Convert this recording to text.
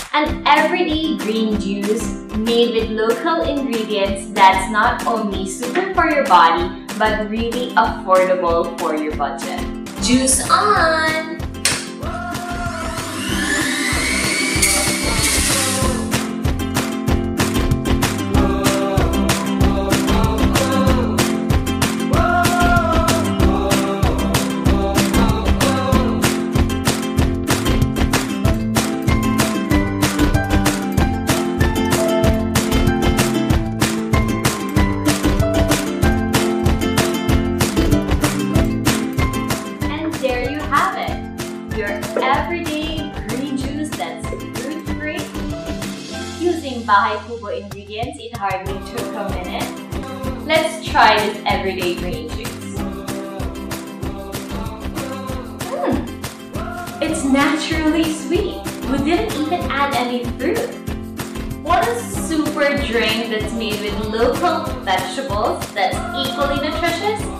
An everyday green juice made with local ingredients that's not only super for your body, but really affordable for your budget. Juice on! Your everyday green juice that's fruit-free. Using bahay kubo ingredients, it hardly took a minute. Let's try this everyday green juice. It's naturally sweet. We didn't even add any fruit. What a super drink that's made with local vegetables that's equally nutritious